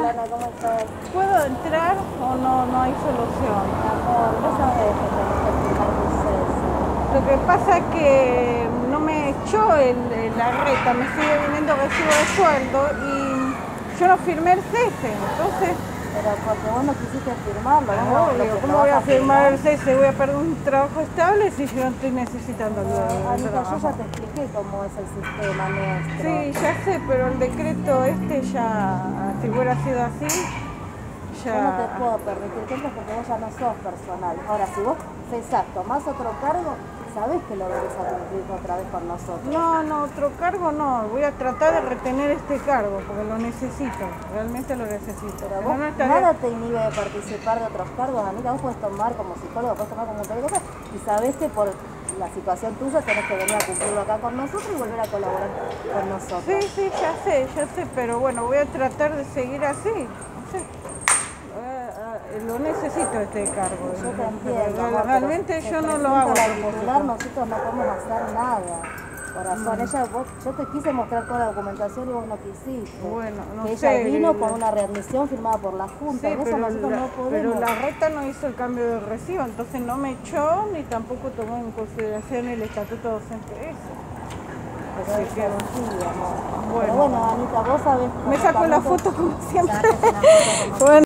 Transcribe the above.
Hola Ana, ¿cómo estás? ¿Puedo entrar o no hay solución? Amor, vos sabés que tenés que firmar tu cese. Lo que pasa es que no me echó la reta, me sigue viniendo recibo de sueldo y yo no firmé el cese, entonces... Pero porque vos no quisiste firmarlo, vos no, lo Obvio, que ¿cómo lo voy vas a a firmar el firmar. cese? Voy a perder un trabajo estable si yo no estoy necesitando el Anita, yo trabajo. ya te expliqué cómo es el sistema nuestro. Sí, ya sé, pero el decreto ya, si hubiera sido así, Yo no te ya... puedo permitir que entres porque vos ya no sos personal. Ahora, si vos cesás, tomás otro cargo, sabés que lo venís a cumplir otra vez con nosotros. No, otro cargo no. Voy a tratar de retener este cargo porque lo necesito. Realmente lo necesito. Pero Si vos no, estaría... nada te inhibe de participar de otros cargos, Anita. Vos podés tomar como psicólogo, podés tomar como un montón de cosas y sabés que por la situación tuya tenés que venir a cumplirlo acá con nosotros y volver a colaborar con nosotros. Sí, ya sé, pero bueno, voy a tratar de seguir así. No sé. Lo necesito este cargo. Yo te entiendo, amor, Realmente pero yo se no lo hago a presenta la titular, propósito. nosotros no podemos hacer nada. Corazón, yo te quise mostrar toda la documentación y vos no quisiste. Bueno, no que sé. ella vino con una readmisión firmada por la Junta, Sí, en eso nosotros no pero podemos. la reta no hizo el cambio de recibo, entonces no me echó ni tampoco tomó en consideración el estatuto docente ese. Pero Así eso que, sí, amor. bueno. Pero bueno, Anita, vos sabés... Me saco la foto como siempre. Sáquese la foto como Bueno.